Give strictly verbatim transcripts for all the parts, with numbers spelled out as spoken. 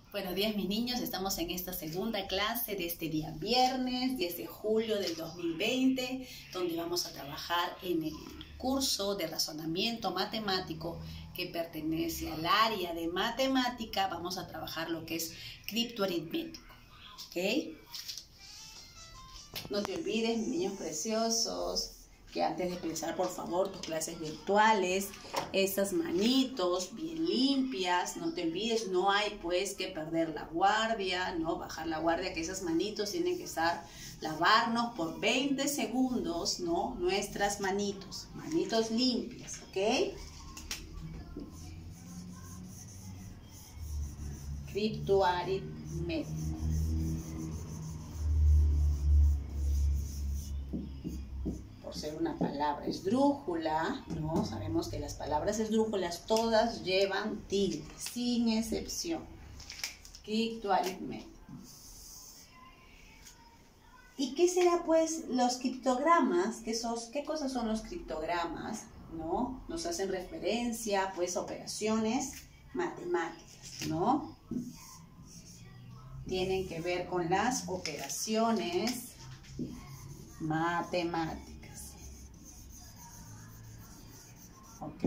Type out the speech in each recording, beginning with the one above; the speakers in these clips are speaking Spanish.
Buenos días, mis niños. Estamos en esta segunda clase de este día viernes, diez de julio del dos mil veinte, donde vamos a trabajar en el curso de razonamiento matemático que pertenece al área de matemática. Vamos a trabajar lo que es criptoaritmético, ¿ok? No te olvides, mis niños preciosos, que antes de empezar, por favor, tus clases virtuales, esas manitos bien limpias, no te olvides, no hay pues que perder la guardia, no bajar la guardia, que esas manitos tienen que estar, lavarnos por veinte segundos, ¿no? Nuestras manitos, manitos limpias, ¿ok? Criptoaritmético. Por ser una palabra esdrújula, ¿no? Sabemos que las palabras esdrújulas todas llevan tilde, sin excepción. Criptoaritmético. ¿Y qué será pues los criptogramas? ¿Qué, sos, ¿Qué cosas son los criptogramas? ¿No? Nos hacen referencia pues a operaciones matemáticas, ¿no? Tienen que ver con las operaciones matemáticas. ¿Ok?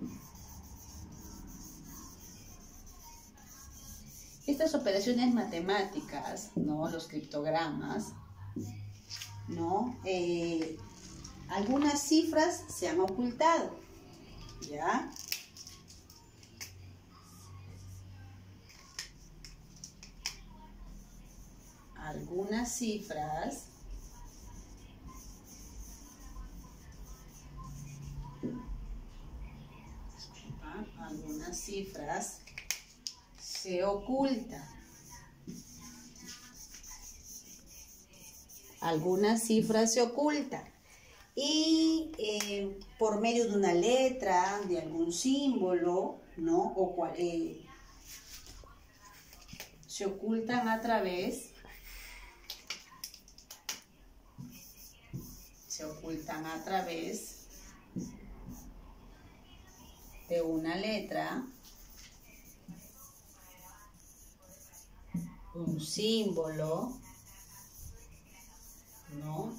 Estas operaciones matemáticas, ¿no? Los criptogramas, ¿no? Eh, algunas cifras se han ocultado, ¿ya? Algunas cifras algunas cifras se ocultan. Algunas cifras se ocultan. Y eh, por medio de una letra, de algún símbolo, ¿no? O cual, eh, se ocultan a través, se ocultan a través de una letra, un símbolo, ¿no?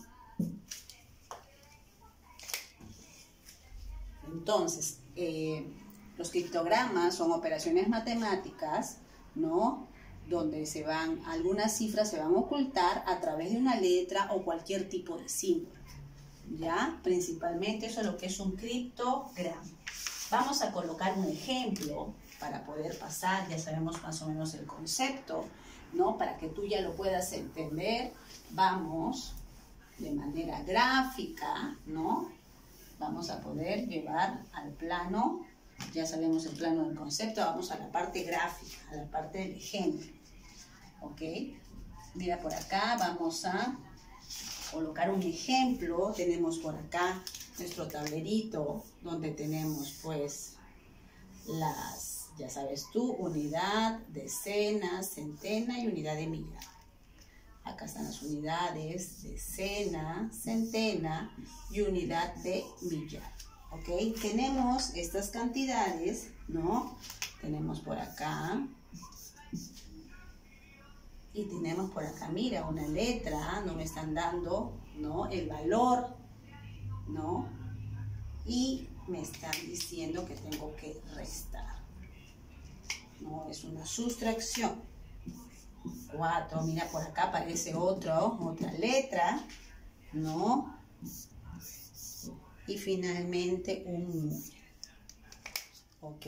Entonces, eh, los criptogramas son operaciones matemáticas, ¿no? Donde se van, algunas cifras se van a ocultar a través de una letra o cualquier tipo de símbolo, ¿ya? Principalmente eso es lo que es un criptograma. Vamos a colocar un ejemplo para poder pasar, ya sabemos más o menos el concepto, ¿no? Para que tú ya lo puedas entender, vamos de manera gráfica, ¿no? Vamos a poder llevar al plano, ya sabemos el plano del concepto, vamos a la parte gráfica, a la parte del ejemplo, ¿ok? Mira por acá, vamos a colocar un ejemplo, tenemos por acá nuestro tablerito donde tenemos pues las, ya sabes tú, unidad, decena, centena y unidad de millar. Acá están las unidades, decena, centena y unidad de millar. ¿Ok? Tenemos estas cantidades, ¿no? Tenemos por acá y tenemos por acá, mira, una letra, no me están dando, ¿no? El valor, ¿no? Y me están diciendo que tengo que restar, ¿no? Es una sustracción. Cuatro, mira por acá aparece otro, otra letra, ¿no? Y finalmente un número, ¿ok?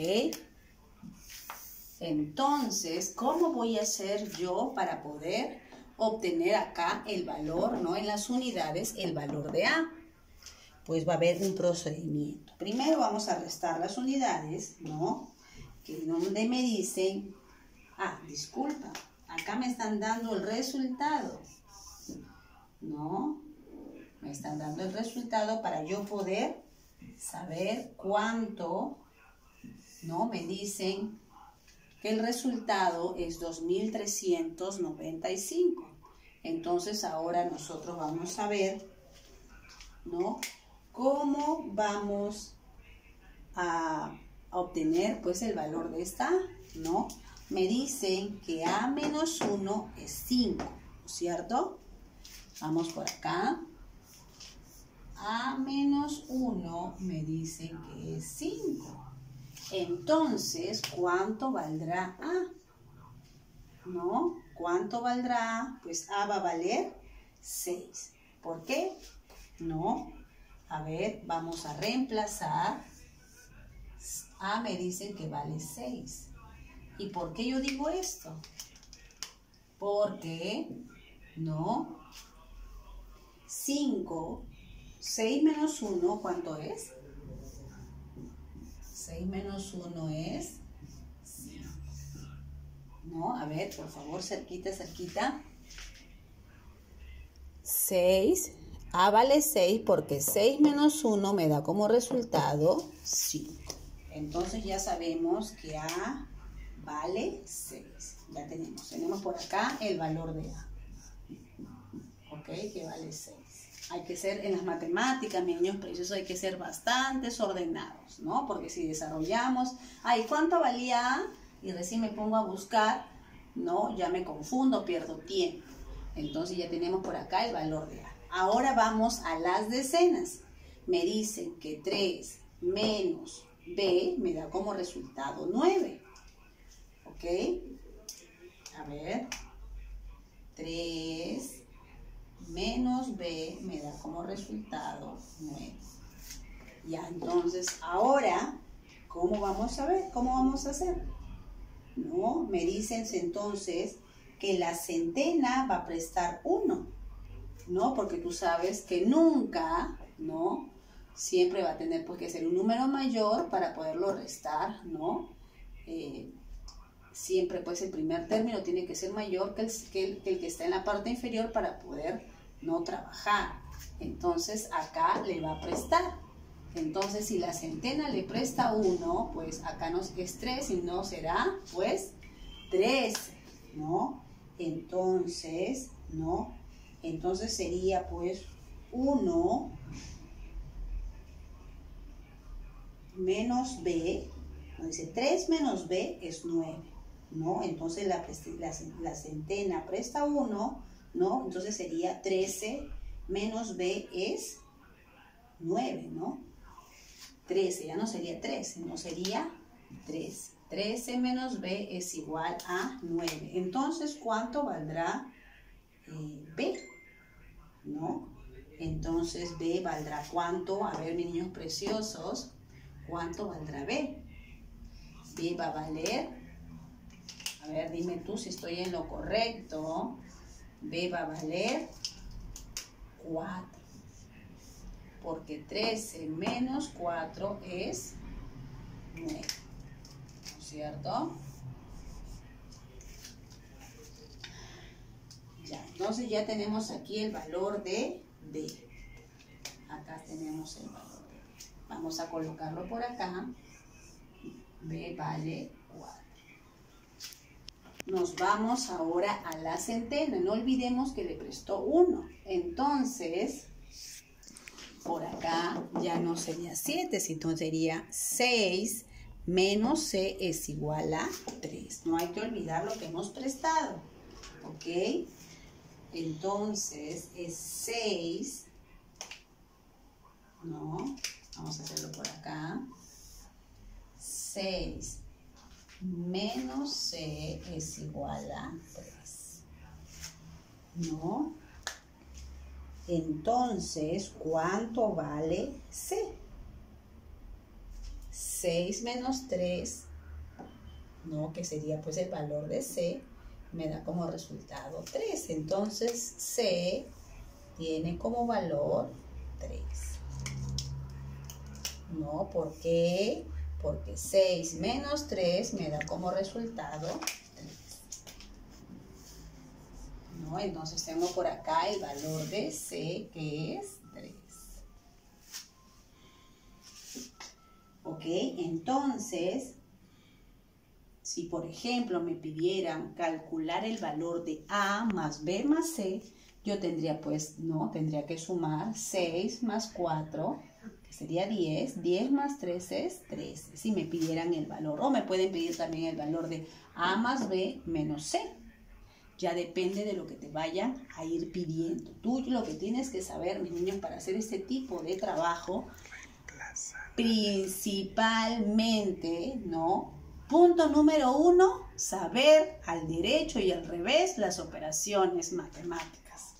Entonces, ¿cómo voy a hacer yo para poder obtener acá el valor, ¿no? En las unidades, el valor de A. Pues va a haber un procedimiento. Primero vamos a restar las unidades, ¿no? Que donde me dicen, ah, disculpa, acá me están dando el resultado, ¿no? Me están dando el resultado para yo poder saber cuánto, ¿no? Me dicen que el resultado es dos mil trescientos noventa y cinco. Entonces ahora nosotros vamos a ver, ¿no? ¿Cómo vamos a, a obtener pues el valor de esta, ¿no? me dicen que A menos uno es cinco, ¿cierto? Vamos por acá. A menos uno me dicen que es cinco. Entonces, ¿cuánto valdrá A? ¿No? ¿Cuánto valdrá A? Pues A va a valer seis. ¿Por qué? No. A ver, vamos a reemplazar. A me dicen que vale seis. ¿Y por qué yo digo esto? Porque, no, cinco, seis menos uno, ¿cuánto es? seis menos uno es cinco. No, a ver, por favor, cerquita, cerquita. seis, A vale seis porque seis menos uno me da como resultado cinco. Entonces ya sabemos que A vale seis. Ya tenemos. Tenemos por acá el valor de A. ¿Ok? Que vale seis. Hay que ser, en las matemáticas, mis niños preciosos, hay que ser bastante ordenados, ¿no? Porque si desarrollamos, ay, ¿cuánto valía A? Y recién me pongo a buscar, ¿no? Ya me confundo, pierdo tiempo. Entonces ya tenemos por acá el valor de A. Ahora vamos a las decenas. Me dicen que tres menos B me da como resultado nueve. ¿Ok? A ver. tres menos B me da como resultado nueve. Ya, entonces, ahora, ¿cómo vamos a ver? ¿Cómo vamos a hacer? No, me dicen entonces que la centena va a prestar uno, ¿no? Porque tú sabes que nunca, ¿no? Siempre va a tener pues, que ser un número mayor para poderlo restar, ¿no? Eh, siempre pues el primer término tiene que ser mayor que el que, el, que el que está en la parte inferior para poder no trabajar. Entonces acá le va a prestar. Entonces si la centena le presta uno, pues acá no es tres, sino será pues trece, ¿no? Entonces, ¿no? Entonces sería pues uno menos B, dice tres menos B es nueve, ¿no? Entonces la, la, la centena presta uno, ¿no? Entonces sería trece menos B es nueve, ¿no? trece, ya no sería trece, no sería trece. trece menos B es igual a nueve. Entonces, ¿cuánto valdrá eh, B? ¿No? Entonces, B valdrá ¿cuánto? A ver, mis niños preciosos, ¿cuánto valdrá B? B va a valer, a ver, dime tú si estoy en lo correcto. B va a valer cuatro. Porque trece menos cuatro es nueve. ¿No es cierto? Ya, entonces ya tenemos aquí el valor de B. Acá tenemos el valor de B. Vamos a colocarlo por acá. B vale cuatro. Nos vamos ahora a la centena. No olvidemos que le prestó uno. Entonces, por acá ya no sería siete, sino sería seis menos C es igual a tres. No hay que olvidar lo que hemos prestado. ¿Ok? Entonces es seis. No, vamos a hacerlo por acá. seis menos C es igual a tres. ¿No? Entonces, ¿cuánto vale C? seis menos tres, ¿no? Que sería pues el valor de C, me da como resultado tres. Entonces, C tiene como valor tres. ¿No? ¿Por qué? Porque seis menos tres me da como resultado tres. ¿No? Entonces tengo por acá el valor de C, que es tres. ¿Ok? Entonces, si por ejemplo me pidieran calcular el valor de A más B más C, yo tendría pues, no, tendría que sumar seis más cuatro, sería diez. diez más tres es trece, si me pidieran el valor. O me pueden pedir también el valor de A más B menos C. Ya depende de lo que te vayan a ir pidiendo. Tú lo que tienes que saber, mis niños, para hacer este tipo de trabajo, principalmente, ¿no? Punto número uno, saber al derecho y al revés las operaciones matemáticas.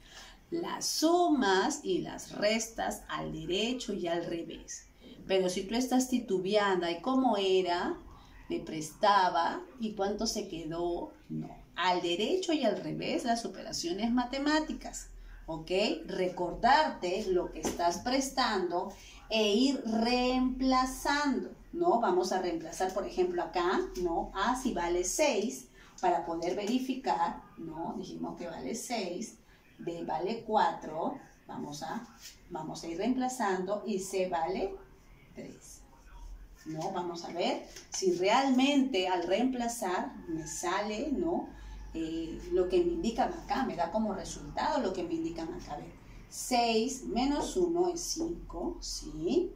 Las sumas y las restas al derecho y al revés. Pero si tú estás titubeando, ¿y cómo era? ¿Me prestaba? ¿Y cuánto se quedó? No. Al derecho y al revés las operaciones matemáticas. ¿Ok? Recordarte lo que estás prestando e ir reemplazando, ¿no? Vamos a reemplazar, por ejemplo, acá, ¿no? A si vale seis, para poder verificar, ¿no? Dijimos que vale seis, B vale cuatro, vamos a, vamos a ir reemplazando, y C vale tres, ¿no? Vamos a ver si realmente al reemplazar me sale, ¿no? Eh, lo que me indican acá, me da como resultado lo que me indican acá. A ver, seis menos uno es cinco, ¿sí?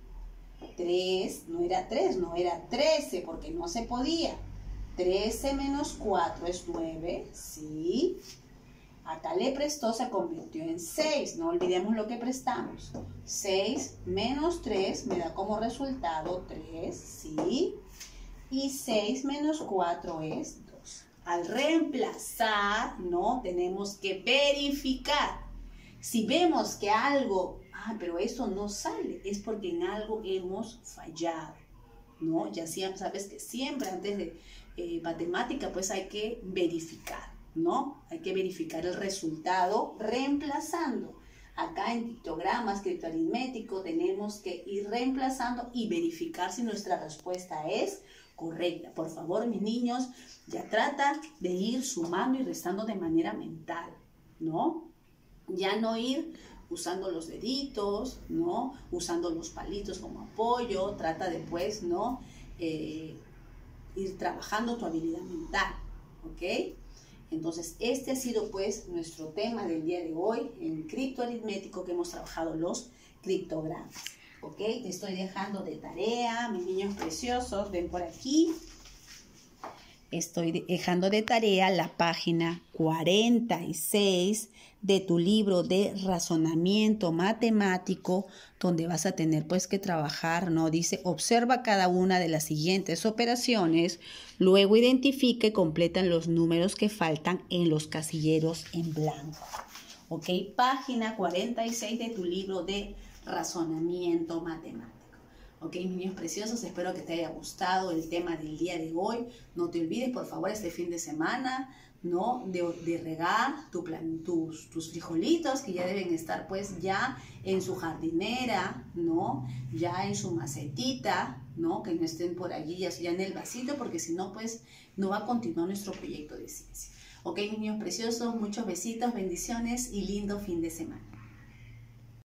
tres, no era tres, no era trece, porque no se podía. trece menos cuatro es nueve, ¿sí? Acá le prestó, se convirtió en seis, no olvidemos lo que prestamos. seis menos tres me da como resultado tres, ¿sí? Y seis menos cuatro es dos. Al reemplazar, ¿no? Tenemos que verificar. Si vemos que algo, ah, pero eso no sale, es porque en algo hemos fallado, ¿no? Ya sabes que siempre antes de eh, matemática, pues hay que verificar, ¿no? Hay que verificar el resultado reemplazando. Acá en pictogramas, criptoaritmético, tenemos que ir reemplazando y verificar si nuestra respuesta es correcta. Por favor, mis niños, ya trata de ir sumando y restando de manera mental, ¿no? Ya no ir usando los deditos, ¿no? Usando los palitos como apoyo. Trata de, pues, ¿no? Eh, ir trabajando tu habilidad mental, ¿ok? Entonces, este ha sido, pues, nuestro tema del día de hoy en criptoaritmético, que hemos trabajado los criptogramas, ¿ok? Te estoy dejando de tarea, mis niños preciosos, ven por aquí. Estoy dejando de tarea la página cuarenta y seis de tu libro de razonamiento matemático, donde vas a tener pues que trabajar, ¿no? Dice, observa cada una de las siguientes operaciones, luego identifica y completa los números que faltan en los casilleros en blanco. ¿Ok? Página cuarenta y seis de tu libro de razonamiento matemático. Ok, niños preciosos, espero que te haya gustado el tema del día de hoy. No te olvides, por favor, este fin de semana, ¿no? De, de regar tu plan, tus, tus frijolitos, que ya deben estar pues ya en su jardinera, ¿no? Ya en su macetita, ¿no? Que no estén por allí ya, ya en el vasito, porque si no, pues no va a continuar nuestro proyecto de ciencia. Ok, niños preciosos, muchos besitos, bendiciones y lindo fin de semana.